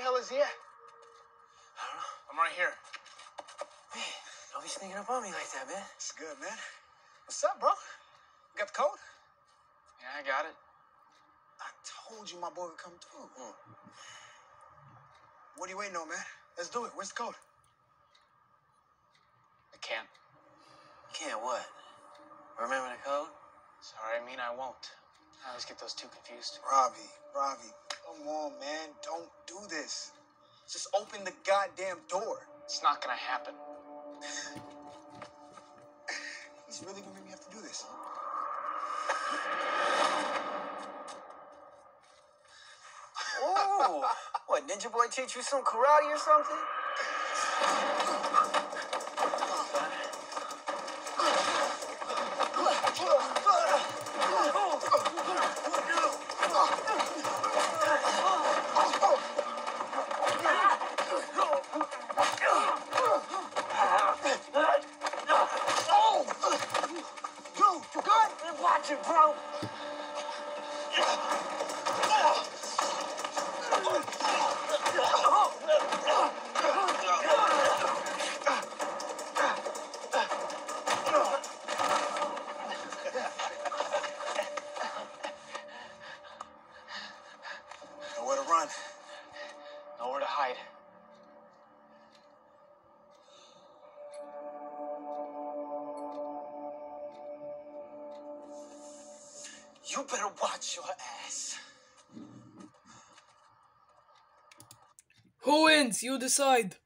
the hell is he at? I don't know. I'm right here. Man, don't be sneaking up on me like that, man. It's good, man. What's up, bro? You got the code? Yeah, I got it. I told you my boy would come through. What are you waiting on, man? Let's do it. Where's the code? I can't. Can't what? Remember the code? Sorry, I mean I won't. I always get those two confused. Robbie, come on, man. Don't do this. Just open the goddamn door. It's not gonna happen. He's really gonna make me have to do this. Ooh, what, Ninja Boy teach you some karate or something? Dude, you good? Watch it, bro. Nowhere to run. Nowhere to hide. You better watch your ass. Who wins? You decide.